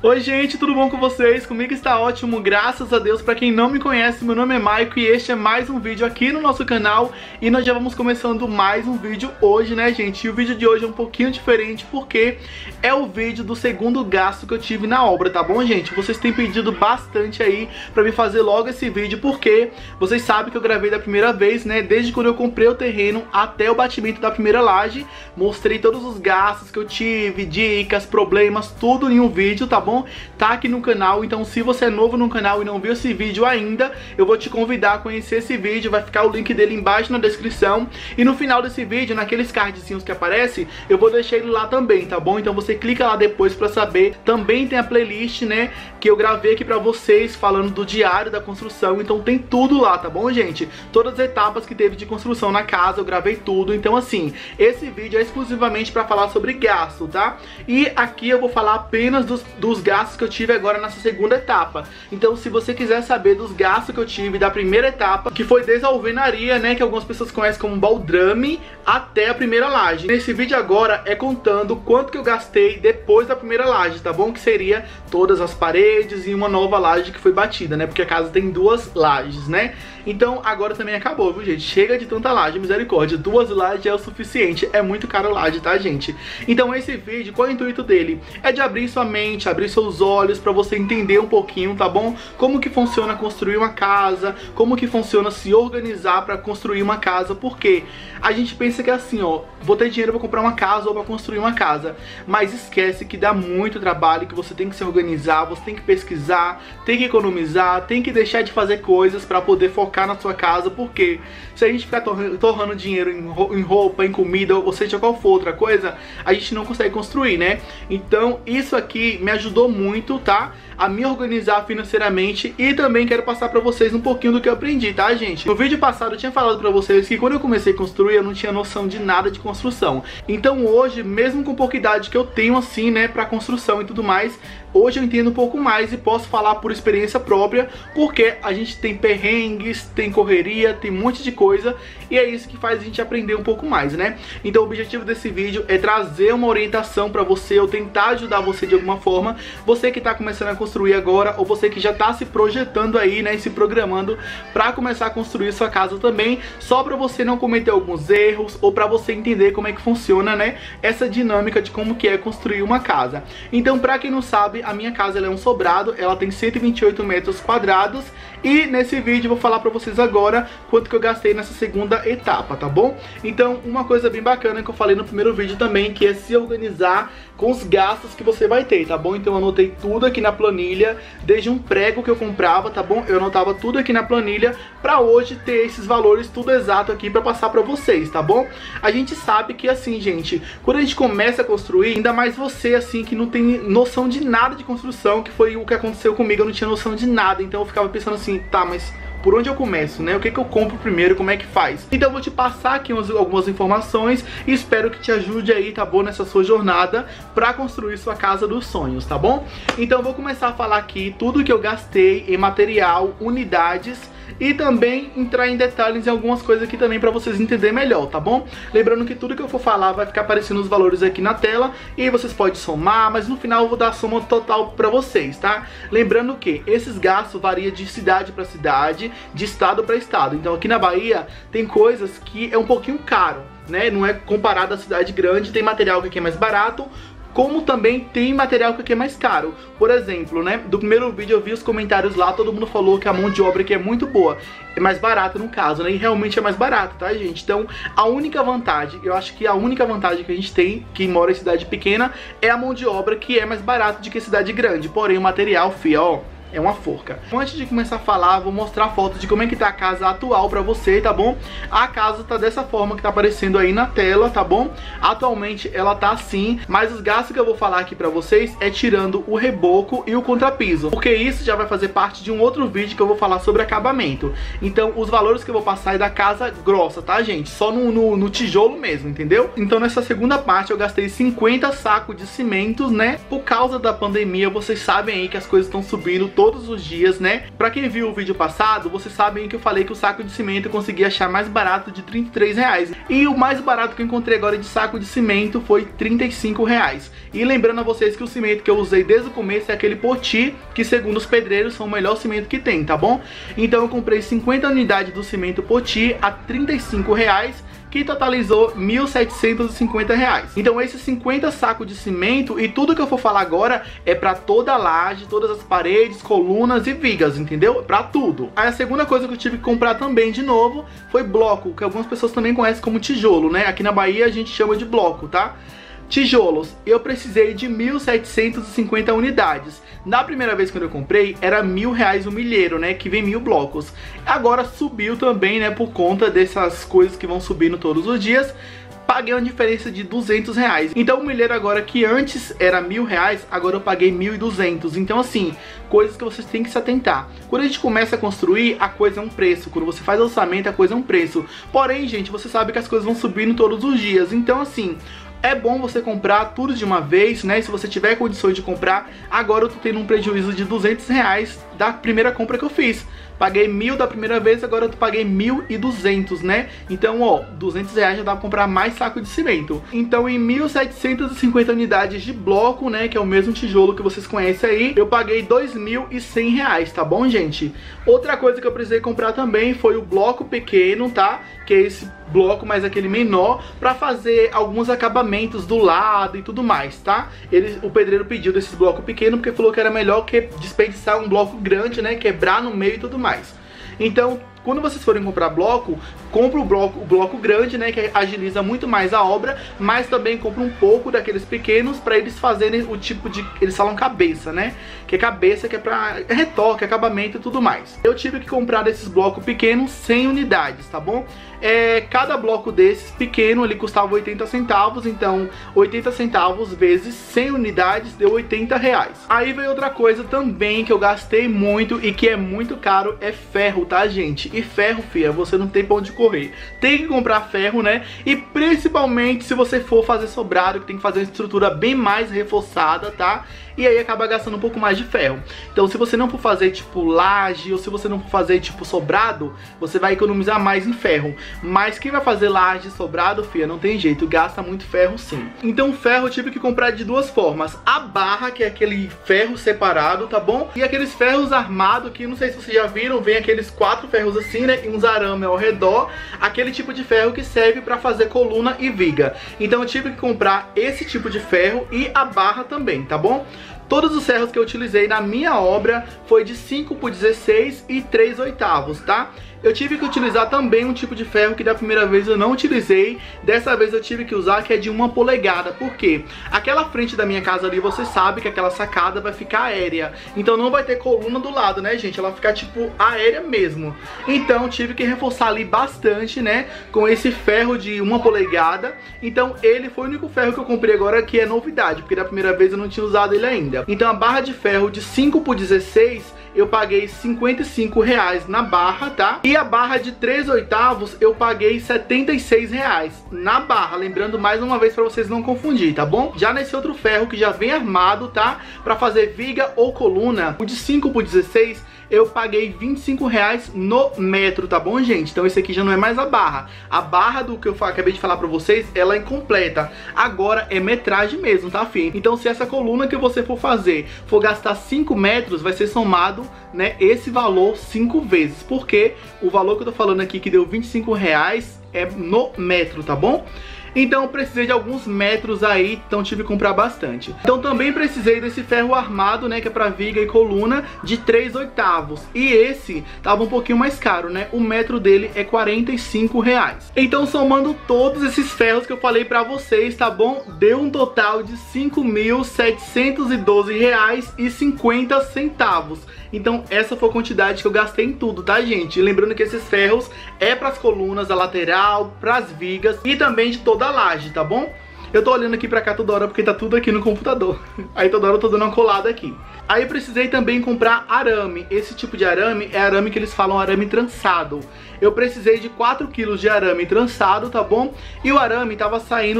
Oi gente, tudo bom com vocês? Comigo está ótimo, graças a Deus. Pra quem não me conhece, meu nome é Maico e este é mais um vídeo aqui no nosso canal. E nós já vamos começando mais um vídeo hoje, né gente? E o vídeo de hoje é um pouquinho diferente porque é o vídeo do segundo gasto que eu tive na obra, tá bom gente? Vocês têm pedido bastante aí pra me fazer logo esse vídeo porque vocês sabem que eu gravei da primeira vez, né? Desde quando eu comprei o terreno até o batimento da primeira laje. Mostrei todos os gastos que eu tive, dicas, problemas, tudo em um vídeo, tá bom? Tá aqui no canal, então se você é novo no canal e não viu esse vídeo ainda, eu vou te convidar a conhecer esse vídeo, vai ficar o link dele embaixo na descrição. E no final desse vídeo, naqueles cardzinhos que aparece, eu vou deixar ele lá também, tá bom? Então você clica lá depois pra saber. Também tem a playlist, né, que eu gravei aqui pra vocês, falando do diário da construção, então tem tudo lá, tá bom gente? Todas as etapas que teve de construção na casa, eu gravei tudo, então assim, esse vídeo é exclusivamente pra falar sobre gasto, tá? E aqui eu vou falar apenas dos gastos que eu tive agora nessa segunda etapa. Então se você quiser saber dos gastos que eu tive da primeira etapa, que foi desde a alvenaria, né, que algumas pessoas conhecem como baldrame, até a primeira laje. Nesse vídeo agora é contando quanto que eu gastei depois da primeira laje, tá bom? Que seria todas as paredes e uma nova laje que foi batida, né? Porque a casa tem duas lajes, né? Então agora também acabou, viu gente? Chega de tanta laje, misericórdia. 2 lajes é o suficiente, é muito caro laje, tá gente? Então esse vídeo, qual é o intuito dele? É de abrir sua mente, abrir seus olhos pra você entender um pouquinho, tá bom? Como que funciona construir uma casa, como que funciona se organizar pra construir uma casa, porque a gente pensa que é assim, ó, vou ter dinheiro pra comprar uma casa ou pra construir uma casa, mas esquece que dá muito trabalho, que você tem que se organizar, você tem que pesquisar, tem que economizar, tem que deixar de fazer coisas pra poder focar na sua casa, porque se a gente ficar torrando dinheiro em roupa, em comida, ou seja qual for outra coisa, a gente não consegue construir, né? Então isso aqui me ajudou muito, tá? A me organizar financeiramente, e também quero passar pra vocês um pouquinho do que eu aprendi, tá gente? No vídeo passado eu tinha falado pra vocês que quando eu comecei a construir eu não tinha noção de nada de construção. Então hoje, mesmo com pouca idade que eu tenho assim, né, pra construção e tudo mais, hoje eu entendo um pouco mais e posso falar por experiência própria, porque a gente tem perrengues, tem correria, tem um monte de coisa, e é isso que faz a gente aprender um pouco mais, né? Então o objetivo desse vídeo é trazer uma orientação pra você, ou tentar ajudar você de alguma forma, você que tá começando a construir agora, ou você que já tá se projetando aí, né, e se programando pra começar a construir sua casa também, só pra você não cometer alguns erros, ou pra você entender como é que funciona, né, essa dinâmica de como que é construir uma casa. Então pra quem não sabe, a minha casa ela é um sobrado, ela tem 128 metros quadrados, e nesse vídeo eu vou falar pra vocês agora quanto que eu gastei nessa segunda etapa, tá bom? Então uma coisa bem bacana que eu falei no primeiro vídeo também, que é se organizar com os gastos que você vai ter, tá bom? Então eu anotei tudo aqui na planilha, desde um prego que eu comprava, tá bom? Eu anotava tudo aqui na planilha pra hoje ter esses valores tudo exato aqui pra passar pra vocês, tá bom? A gente sabe que assim, gente, quando a gente começa a construir, ainda mais você assim que não tem noção de nada de construção, que foi o que aconteceu comigo, eu não tinha noção de nada, então eu ficava pensando assim, tá, mas por onde eu começo, né? O que que eu compro primeiro, como é que faz? Então eu vou te passar aqui algumas informações e espero que te ajude aí, tá bom? Nessa sua jornada pra construir sua casa dos sonhos, tá bom? Então eu vou começar a falar aqui tudo que eu gastei em material, unidades, e também entrar em detalhes em algumas coisas aqui também pra vocês entenderem melhor, tá bom? Lembrando que tudo que eu for falar vai ficar aparecendo os valores aqui na tela, e aí vocês podem somar, mas no final eu vou dar a soma total pra vocês, tá? Lembrando que esses gastos variam de cidade pra cidade, de estado para estado. Então aqui na Bahia tem coisas que é um pouquinho caro, né? Não é comparado à cidade grande, tem material que aqui é mais barato, como também tem material que aqui é mais caro. Por exemplo, né, do primeiro vídeo eu vi os comentários lá, todo mundo falou que a mão de obra aqui é muito boa, é mais barata no caso, né, e realmente é mais barato, tá gente? Então a única vantagem, eu acho que a única vantagem que a gente tem, que mora em cidade pequena, é a mão de obra, que é mais barata do que cidade grande, porém o material, fio, ó, é uma forca. Antes de começar a falar, vou mostrar fotos de como é que tá a casa atual pra você, tá bom? A casa tá dessa forma que tá aparecendo aí na tela, tá bom? Atualmente ela tá assim, mas os gastos que eu vou falar aqui pra vocês é tirando o reboco e o contrapiso, porque isso já vai fazer parte de um outro vídeo que eu vou falar sobre acabamento. Então os valores que eu vou passar é da casa grossa, tá gente? Só no tijolo mesmo, entendeu? Então nessa segunda parte eu gastei 50 sacos de cimentos, né? Por causa da pandemia, vocês sabem aí que as coisas estão subindo, todos os dias, né? Pra quem viu o vídeo passado, vocês sabem que eu falei que o saco de cimento eu consegui achar mais barato de R$33. E o mais barato que eu encontrei agora de saco de cimento foi R$35. E lembrando a vocês que o cimento que eu usei desde o começo é aquele Poti, que segundo os pedreiros são o melhor cimento que tem, tá bom? Então eu comprei 50 unidades do cimento Poti a R$35, que totalizou R$1.750. Então esses 50 sacos de cimento e tudo que eu for falar agora é pra toda a laje, todas as paredes, colunas e vigas, entendeu? Pra tudo. Aí a segunda coisa que eu tive que comprar também de novo foi bloco, que algumas pessoas também conhecem como tijolo, né? Aqui na Bahia a gente chama de bloco, tá? Tijolos, eu precisei de 1.750 unidades. Na primeira vez que eu comprei, era R$1.000 o milheiro, né, que vem 1000 blocos. Agora subiu também, né, por conta dessas coisas que vão subindo todos os dias. Paguei uma diferença de R$200. Então o milheiro agora, que antes era R$1.000, agora eu paguei 1.200. Então assim, coisas que vocês têm que se atentar. Quando a gente começa a construir, a coisa é um preço. Quando você faz orçamento, a coisa é um preço. Porém, gente, você sabe que as coisas vão subindo todos os dias. Então assim, é bom você comprar tudo de uma vez, né? Se você tiver condições de comprar. Agora eu tô tendo um prejuízo de R$200 da primeira compra que eu fiz. Paguei 1.000 da primeira vez, agora eu paguei 1.200, né? Então, ó, R$200 já dá pra comprar mais saco de cimento. Então, em 1.750 unidades de bloco, né, que é o mesmo tijolo que vocês conhecem aí, eu paguei R$2.100, tá bom, gente? Outra coisa que eu precisei comprar também foi o bloco pequeno, tá? Que é esse bloco mais aquele menor, pra fazer alguns acabamentos do lado e tudo mais, tá? O pedreiro pediu desses blocos pequenos porque falou que era melhor que desperdiçar um bloco grande, né? Quebrar no meio e tudo mais. Então, quando vocês forem comprar bloco, compra o bloco grande, né, que agiliza muito mais a obra, mas também compra um pouco daqueles pequenos para eles fazerem o tipo de, eles falam cabeça, né, que é cabeça, que é para retoque, acabamento e tudo mais. Eu tive que comprar desses blocos pequenos 100 unidades, tá bom? Cada bloco desses pequeno, ele custava 80 centavos, então 80 centavos vezes 100 unidades deu R$80. Aí veio outra coisa também que eu gastei muito e que é muito caro, é ferro, tá, gente? E ferro, filha, você não tem pra onde correr. Tem que comprar ferro, né? E principalmente se você for fazer sobrado, que tem que fazer uma estrutura bem mais reforçada, tá? E aí acaba gastando um pouco mais de ferro. Então se você não for fazer tipo laje, ou se você não for fazer tipo sobrado, você vai economizar mais em ferro. Mas quem vai fazer laje sobrado, filha, não tem jeito, gasta muito ferro sim. Então o ferro eu tive que comprar de duas formas. A barra, que é aquele ferro separado, tá bom? E aqueles ferros armados, que não sei se vocês já viram, vem aqueles 4 ferros assim, né? E uns arames ao redor. Aquele tipo de ferro que serve pra fazer coluna e viga. Então eu tive que comprar esse tipo de ferro e a barra também, tá bom? Todos os ferros que eu utilizei na minha obra foi de 5x16 e 3/8, tá? Eu tive que utilizar também um tipo de ferro que da primeira vez eu não utilizei. Dessa vez eu tive que usar, que é de 1 polegada. Por quê? Aquela frente da minha casa ali, você sabe que aquela sacada vai ficar aérea. Então não vai ter coluna do lado, né, gente? Ela vai ficar tipo aérea mesmo. Então tive que reforçar ali bastante, né, com esse ferro de 1 polegada. Então ele foi o único ferro que eu comprei agora que é novidade, porque da primeira vez eu não tinha usado ele ainda. Então a barra de ferro de 5x16 eu paguei R$55 na barra, tá? E a barra de 3/8 eu paguei R$76 na barra. Lembrando mais uma vez pra vocês não confundir, tá bom? Já nesse outro ferro que já vem armado, tá? Pra fazer viga ou coluna, o de 5x16 eu paguei R$25 no metro, tá bom, gente? Então esse aqui já não é mais a barra. A barra do que eu acabei de falar pra vocês, ela é incompleta. Agora é metragem mesmo, tá, filho? Então se essa coluna que você for fazer for gastar 5 metros, vai ser somado, né, esse valor 5 vezes. Porque o valor que eu tô falando aqui, que deu R$25, é no metro, tá bom? Então eu precisei de alguns metros aí, então tive que comprar bastante. Então também precisei desse ferro armado, né, que é pra viga e coluna, de 3/8. E esse tava um pouquinho mais caro, né? O metro dele é R$45. Então somando todos esses ferros que eu falei pra vocês, tá bom? Deu um total de R$5.712,50. Então essa foi a quantidade que eu gastei em tudo, tá, gente? E lembrando que esses ferros é pras colunas, a lateral, pras vigas e também de toda a laje, tá bom? Eu tô olhando aqui pra cá toda hora porque tá tudo aqui no computador. Aí toda hora eu tô dando uma colada aqui. Aí eu precisei também comprar arame. Esse tipo de arame é arame que eles falam arame trançado. eu precisei de 4 kg de arame trançado, tá bom? E o arame tava saindo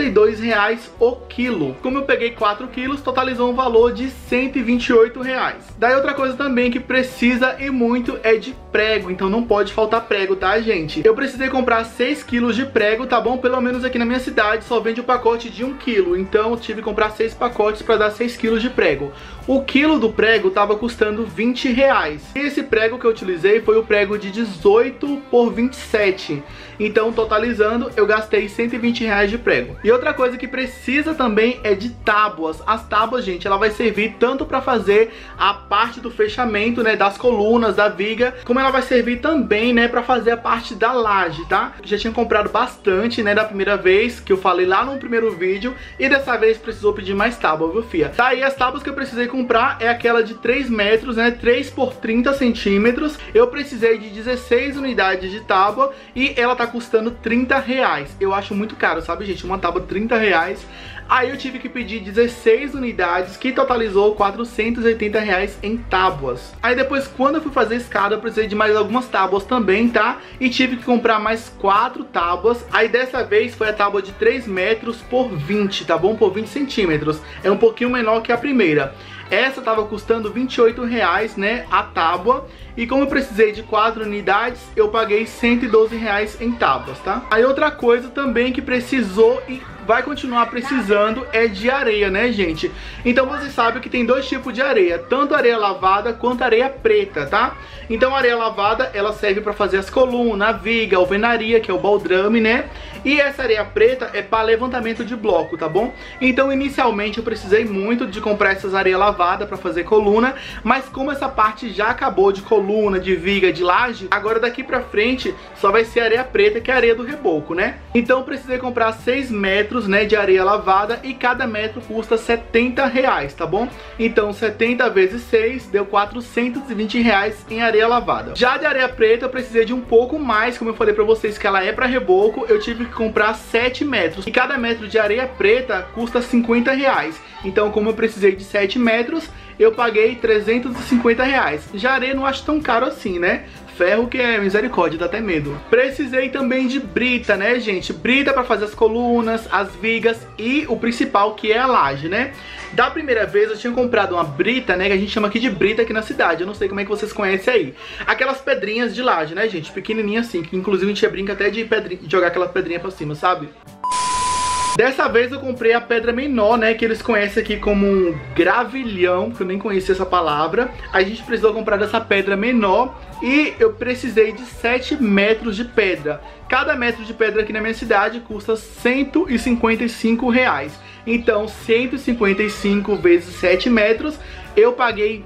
R$32 o quilo. Como eu peguei 4 quilos, totalizou um valor de R$128. Daí outra coisa também que precisa e muito é de prego, então não pode faltar prego, tá, gente? Eu precisei comprar 6 kg de prego, tá bom? Pelo menos aqui na minha cidade só vende o pacote de 1 kg, então eu tive que comprar 6 pacotes para dar 6 kg de prego. O quilo do prego tava custando R$20. E esse prego que eu utilizei foi o prego de 18 por 27. Então, totalizando, eu gastei R$120 de prego. E outra coisa que precisa também é de tábuas. As tábuas, gente, ela vai servir tanto para fazer a parte do fechamento, né, das colunas, da viga, como ela vai servir também, né, para fazer a parte da laje, tá? Já tinha comprado bastante, né, da primeira vez, que eu falei lá no primeiro vídeo, e dessa vez precisou pedir mais tábua, viu, fia? Tá aí as tábuas que eu precisei comprar, é aquela de 3 metros, né, 3 por 30 centímetros. Eu precisei de 16 unidades de tábua e ela tá custando R$30. Eu acho muito caro, sabe, gente? Uma tábua de R$30. Aí eu tive que pedir 16 unidades, que totalizou R$480 em tábuas. Aí depois, quando eu fui fazer a escada, eu precisei de mais algumas tábuas também, tá? E tive que comprar mais 4 tábuas. Aí dessa vez foi a tábua de 3 metros por 20, tá bom? Por 20 centímetros. É um pouquinho menor que a primeira. Essa tava custando R$28, né, a tábua. E como eu precisei de 4 unidades, eu paguei R$112 em tábuas, tá? Aí outra coisa também que precisou e vai continuar precisando é de areia, né, gente? Então vocês sabem que tem dois tipos de areia, tanto areia lavada quanto areia preta, tá? Então a areia lavada, ela serve para fazer as colunas, a viga, a alvenaria, que é o baldrame, né? E essa areia preta é para levantamento de bloco, tá bom? Então inicialmente eu precisei muito de comprar essas areias lavadas para fazer coluna, mas como essa parte já acabou de coluna, de viga, de laje, agora daqui pra frente só vai ser areia preta, que é a areia do reboco, né? Então eu precisei comprar 6 metros, né, de areia lavada, e cada metro custa R$70, tá bom? Então 70 vezes 6 deu R$420 em areia lavada. Já de areia preta eu precisei de um pouco mais, como eu falei pra vocês que ela é pra reboco, eu tive que comprar 7 metros. E cada metro de areia preta custa R$50. Então como eu precisei de 7 metros, eu paguei R$350. Já areia não acho tão caro assim, né? Ferro que é misericórdia, dá até medo. Precisei também de brita, né, gente? Brita pra fazer as colunas, as vigas e o principal, que é a laje, né? Da primeira vez eu tinha comprado uma brita, né, que a gente chama aqui de brita aqui na cidade. Eu não sei como é que vocês conhecem aí. Aquelas pedrinhas de laje, né, gente? Pequenininha assim, que inclusive a gente brinca até de jogar aquela pedrinha pra cima, sabe? Dessa vez eu comprei a pedra menor, né, que eles conhecem aqui como um gravilhão, que eu nem conhecia essa palavra. A gente precisou comprar dessa pedra menor e eu precisei de 7 metros de pedra. Cada metro de pedra aqui na minha cidade custa R$155. Então 155 vezes 7 metros, eu paguei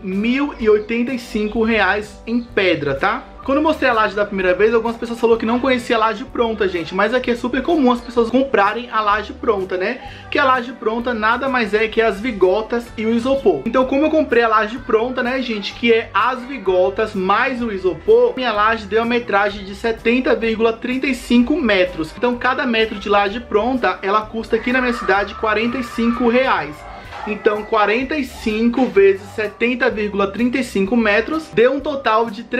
R$1.085 em pedra, tá? Quando eu mostrei a laje da primeira vez, algumas pessoas falaram que não conhecia a laje pronta, gente. Mas aqui é super comum as pessoas comprarem a laje pronta, né? Que a laje pronta nada mais é que as vigotas e o isopor. Então como eu comprei a laje pronta, né, gente, que é as vigotas mais o isopor, minha laje deu uma metragem de 70,35 metros. Então cada metro de laje pronta, ela custa aqui na minha cidade R$45. Então 45 vezes 70,35 metros deu um total de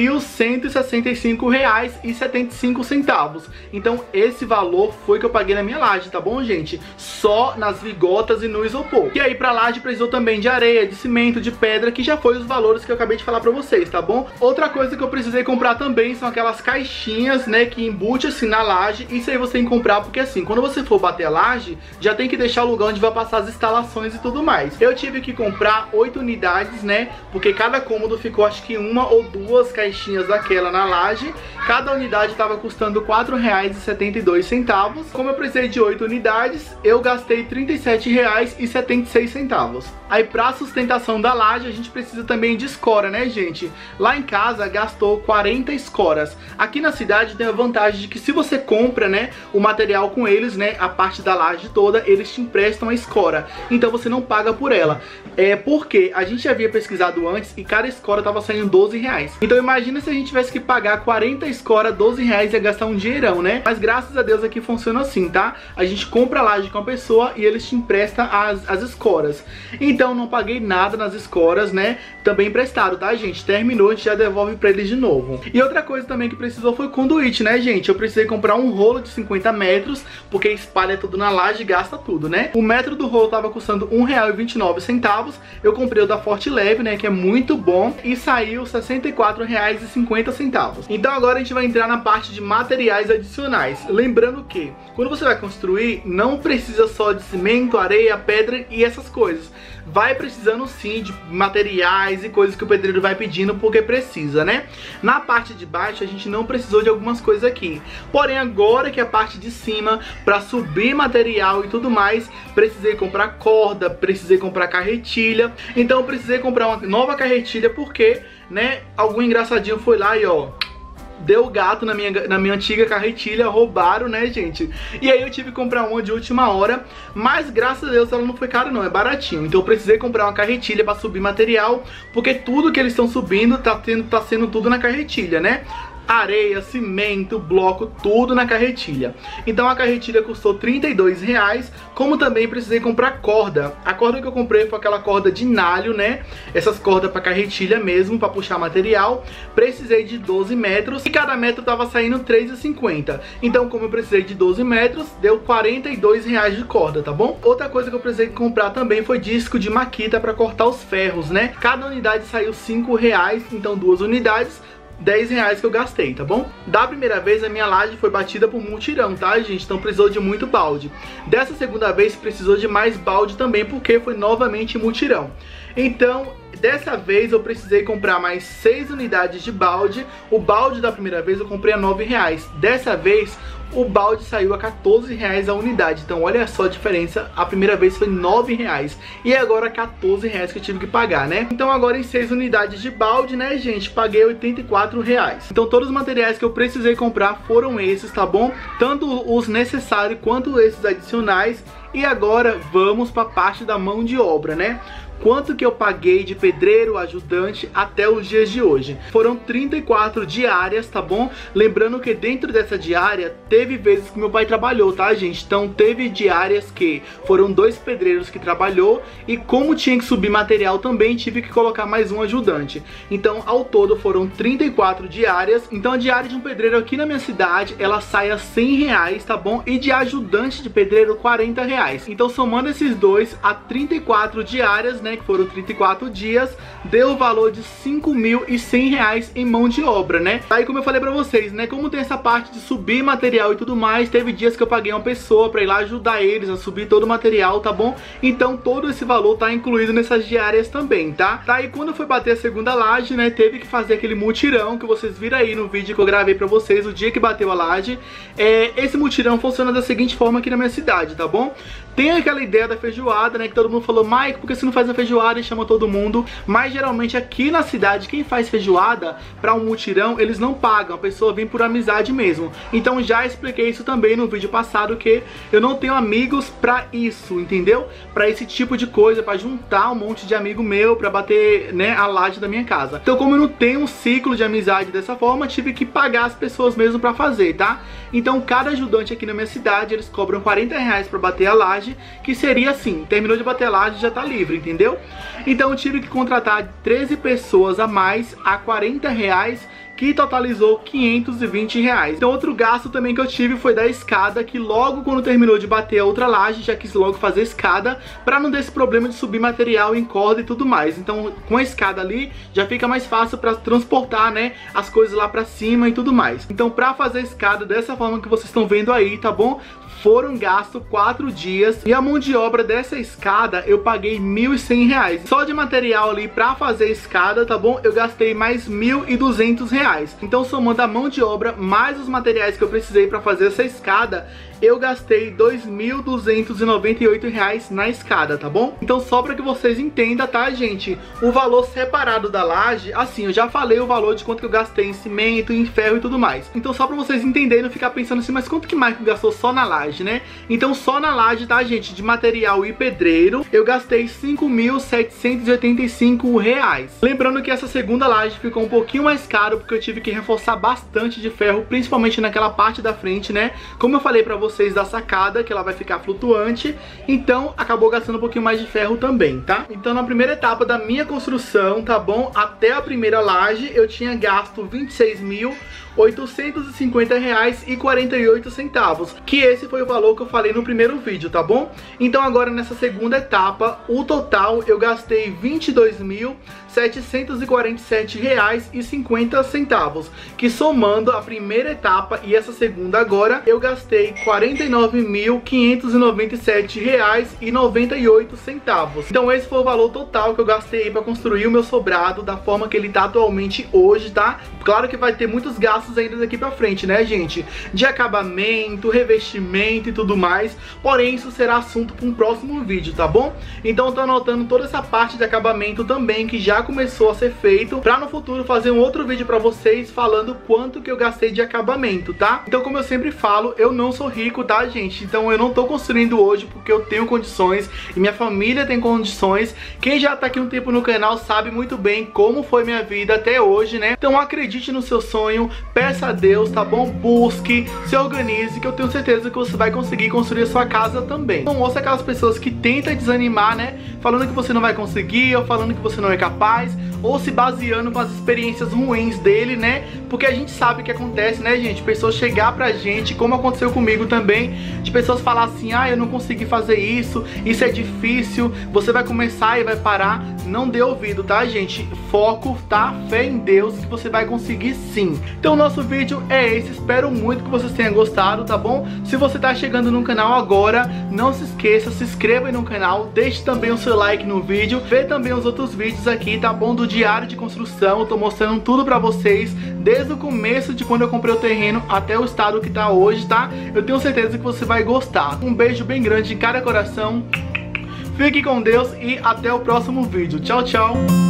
R$3.165,75. Então esse valor foi que eu paguei na minha laje, tá bom, gente? Só nas vigotas e no isopor. E aí pra laje precisou também de areia, de cimento, de pedra, que já foi os valores que eu acabei de falar pra vocês, tá bom? Outra coisa que eu precisei comprar também são aquelas caixinhas, né, que embute assim na laje. Isso aí você tem que comprar porque assim, quando você for bater a laje, já tem que deixar o lugar onde vai passar as instalações e tudo mais. Eu tive que comprar 8 unidades, né, porque cada cômodo ficou acho que 1 ou 2 caixinhas daquela na laje. Cada unidade estava custando R$4,72. Como eu precisei de 8 unidades, eu gastei R$37,76. Aí pra sustentação da laje a gente precisa também de escora, né, gente? Lá em casa gastou 40 escoras. Aqui na cidade tem a vantagem de que se você compra, né, o material com eles, né, a parte da laje toda, eles te emprestam a escora. Então você não paga por ela. Porque a gente havia pesquisado antes e cada escora tava saindo R$12. Então imagina se a gente tivesse que pagar 40 escora, R$12, ia gastar um dinheirão, né? Mas graças a Deus aqui funciona assim, tá? A gente compra a laje com a pessoa e eles te emprestam as escoras. Então não paguei nada nas escoras, né? Também emprestado, tá, gente? Terminou, a gente já devolve pra eles de novo. E outra coisa também que precisou foi conduíte, né, gente? Eu precisei comprar um rolo de 50 metros, porque espalha tudo na laje e gasta tudo, né? O metro do rolo tava custando R$1,29. Eu comprei o da Forte Leve, né, que é muito bom, e saiu R$64,50. Então agora a gente vai entrar na parte de materiais adicionais. Lembrando que quando você vai construir, não precisa só de cimento, areia, pedra e essas coisas. Vai precisando sim de materiais e coisas que o pedreiro vai pedindo, porque precisa, né? Na parte de baixo a gente não precisou de algumas coisas aqui. Porém agora que a parte de cima, para subir material e tudo mais, precisei comprar corda, precisei comprar carretilha. Então eu precisei comprar uma nova carretilha porque, né, algum engraçadinho foi lá e ó, deu gato na minha antiga carretilha, roubaram, né, gente? E aí eu tive que comprar uma de última hora, mas graças a Deus ela não foi cara não, é baratinho. Então eu precisei comprar uma carretilha para subir material, porque tudo que eles estão subindo tá sendo tudo na carretilha, né? Areia, cimento, bloco, tudo na carretilha. Então a carretilha custou R$32, como também precisei comprar corda. A corda que eu comprei foi aquela corda de nalho, né? Essas cordas para carretilha mesmo, para puxar material. Precisei de 12 metros e cada metro tava saindo R$3,50. Então como eu precisei de 12 metros, deu R$42 de corda, tá bom? Outra coisa que eu precisei comprar também foi disco de maquita para cortar os ferros, né? Cada unidade saiu R$5, então 2 unidades, R$10 que eu gastei, tá bom? Da primeira vez a minha laje foi batida por mutirão, tá, gente? Então precisou de muito balde. Dessa segunda vez precisou de mais balde também, porque foi novamente mutirão. Então, dessa vez eu precisei comprar mais 6 unidades de balde. O balde da primeira vez eu comprei a R$9. Dessa vez o balde saiu a R$14 a unidade. Então olha só a diferença. A primeira vez foi R$9 e agora R$14 que eu tive que pagar, né? Então agora em 6 unidades de balde, né, gente, paguei R$84. Então todos os materiais que eu precisei comprar foram esses, tá bom? Tanto os necessários quanto esses adicionais. E agora vamos para a parte da mão de obra, né? Quanto que eu paguei de pedreiro, ajudante até os dias de hoje? Foram 34 diárias, tá bom? Lembrando que dentro dessa diária teve vezes que meu pai trabalhou, tá, gente? Então teve diárias que foram 2 pedreiros que trabalhou e como tinha que subir material também tive que colocar mais um ajudante. Então ao todo foram 34 diárias. Então a diária de um pedreiro aqui na minha cidade, ela sai a R$100, tá bom? E de ajudante de pedreiro R$40. Então somando esses dois a 34 diárias, né, que foram 34 dias, deu o valor de R$5.100 em mão de obra, né? Aí como eu falei pra vocês, né, como tem essa parte de subir material e tudo mais, teve dias que eu paguei uma pessoa pra ir lá ajudar eles a subir todo o material, tá bom? Então todo esse valor tá incluído nessas diárias também, tá? Aí quando foi bater a segunda laje, né, teve que fazer aquele mutirão que vocês viram aí no vídeo que eu gravei pra vocês o dia que bateu a laje. Esse mutirão funciona da seguinte forma aqui na minha cidade, tá bom? Tem aquela ideia da feijoada, né, que todo mundo falou, Mike, por que você não faz a feijoada e chama todo mundo? Mas geralmente aqui na cidade, quem faz feijoada pra um mutirão, eles não pagam, a pessoa vem por amizade mesmo. Então já expliquei isso também no vídeo passado, que eu não tenho amigos pra isso, entendeu? Pra esse tipo de coisa, pra juntar um monte de amigo meu, pra bater, né, a laje da minha casa. Então como eu não tenho um ciclo de amizade dessa forma, tive que pagar as pessoas mesmo pra fazer, tá? Então cada ajudante aqui na minha cidade, eles cobram R$40 pra bater a laje, que seria assim, terminou de bater a laje já tá livre, entendeu? Então eu tive que contratar 13 pessoas a mais a R$40, que totalizou R$520. Então outro gasto também que eu tive foi da escada, que logo quando terminou de bater a outra laje, já quis logo fazer escada, pra não ter esse problema de subir material em corda e tudo mais. Então com a escada ali, já fica mais fácil pra transportar, né, as coisas lá pra cima e tudo mais. Então pra fazer a escada dessa forma que vocês estão vendo aí, tá bom? Foram gastos 4 dias e a mão de obra dessa escada eu paguei R$1.100. Só de material ali pra fazer a escada, tá bom? Eu gastei mais R$1.200. Então somando a mão de obra mais os materiais que eu precisei pra fazer essa escada, eu gastei R$ 2.298 na escada, tá bom? Então só pra que vocês entendam, tá, gente? O valor separado da laje, assim, eu já falei o valor de quanto que eu gastei em cimento, em ferro e tudo mais. Então só pra vocês entenderem, não ficar pensando assim, mas quanto que Michael gastou só na laje, né? Então só na laje, tá, gente, de material e pedreiro, eu gastei R$ 5.785. Lembrando que essa segunda laje ficou um pouquinho mais caro, porque eu tive que reforçar bastante de ferro, principalmente naquela parte da frente, né? Como eu falei pra vocês da sacada, que ela vai ficar flutuante, então acabou gastando um pouquinho mais de ferro também, tá? Então na primeira etapa da minha construção, tá bom? Até a primeira laje eu tinha gasto R$ 26.850,48, que esse foi o valor que eu falei no primeiro vídeo, tá bom? Então agora nessa segunda etapa, o total eu gastei R$ 22.747,50, que somando a primeira etapa e essa segunda agora, eu gastei R$ 49.597,98. Então esse foi o valor total que eu gastei para construir o meu sobrado da forma que ele tá atualmente hoje, tá? Claro que vai ter muitos gastos ainda daqui pra frente, né, gente? De acabamento, revestimento e tudo mais. Porém, isso será assunto para um próximo vídeo, tá bom? Então eu tô anotando toda essa parte de acabamento também, que já começou a ser feito, pra no futuro fazer um outro vídeo pra vocês falando quanto que eu gastei de acabamento, tá? Então, como eu sempre falo, eu não sou rico, tá, gente? Então eu não tô construindo hoje porque eu tenho condições e minha família tem condições. Quem já tá aqui um tempo no canal sabe muito bem como foi minha vida até hoje, né? Então acredite no seu sonho, peça a Deus, tá bom? Busque, se organize, que eu tenho certeza que você vai conseguir construir a sua casa também. Não ouça aquelas pessoas que tentam desanimar, né? Falando que você não vai conseguir, ou falando que você não é capaz, ou se baseando com as experiências ruins dele, né? Porque a gente sabe o que acontece, né, gente? Pessoas chegar pra gente, como aconteceu comigo também, de pessoas falar assim, ah, eu não consegui fazer isso é difícil, você vai começar e vai parar. Não dê ouvido, tá, gente? Foco, tá? Fé em Deus que você vai conseguir sim. Então o nosso vídeo é esse, espero muito que vocês tenham gostado, tá bom? Se você tá chegando no canal agora, não se esqueça, se inscreva aí no canal, deixe também o seu like no vídeo, vê também os outros vídeos aqui, tá bom? Do diário de construção, eu tô mostrando tudo pra vocês, desde o começo de quando eu comprei o terreno até o estado que tá hoje, tá? Eu tenho certeza que você vai gostar. Um beijo bem grande em cada coração, fique com Deus e até o próximo vídeo. Tchau, tchau!